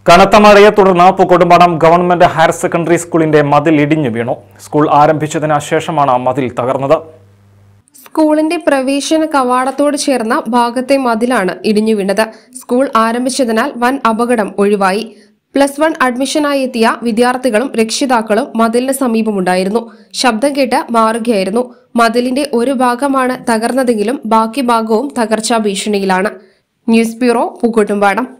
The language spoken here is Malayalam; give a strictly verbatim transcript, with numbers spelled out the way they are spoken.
കനത്ത മഴയെ തുടർന്ന് പൂക്കോട്ടുംപാടം ഗവൺമെന്റ് ഹയർ സെക്കൻഡറി സ്കൂളിന്റെ മതിൽ ഇടിഞ്ഞു വീണു. സ്കൂൾ ആരംഭിച്ചതിന് ശേഷമാണ് മതിൽ തകർന്നത്. സ്കൂളിന്റെ പ്രവേശന കവാടത്തോട് ചേർന്ന ഭാഗത്തെ മതിലാണ് ഇടിഞ്ഞു വീണത്. സ്കൂൾ ആരംഭിച്ചതിനാൽ വൻ അപകടം ഒഴിവായി. പ്ലസ് വൺ അഡ്മിഷനായി എത്തിയ വിദ്യാർത്ഥികളും രക്ഷിതാക്കളും മതിലിന് സമീപമുണ്ടായിരുന്നു. ശബ്ദം കേട്ട് മാറുകയായിരുന്നു. മതിലിന്റെ ഒരു ഭാഗമാണ് തകർന്നതെങ്കിലും ബാക്കി ഭാഗവും തകർച്ചാ ഭീഷണിയിലാണ്. News bureau, Pookkottumpadam.